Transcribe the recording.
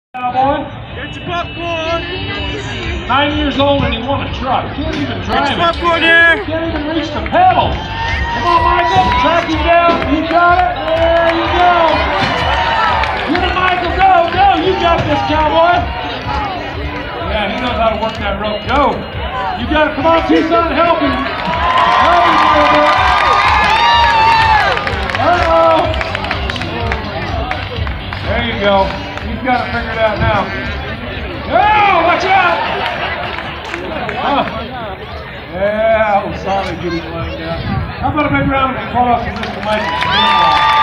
Cowboy. Get your popcorn. 9 years old and he won a truck. Can't even drive Get your it. popcorn here. Can't even reach the pedals. Come on, Michael. Track him down. You got it. There you go. Get it, Michael. Go, go. You got this, cowboy. Yeah, he knows how to work that rope. Go. You got it. Come on, Tucson. Help him. Help him, Michael. Uh-oh. There you go. He's got it figured out now. Oh, watch out! Yeah, I was sorry to get him laying down. How about a big round of applause for Mr. Michael?